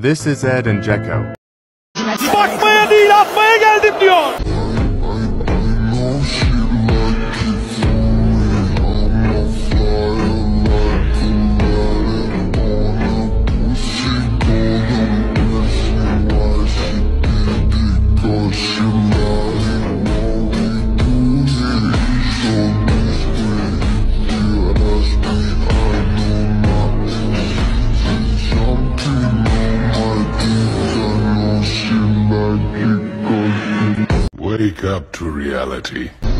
This is Ed and Jekko. Bakmaya değil, atmaya geldim diyor. Wake up to reality.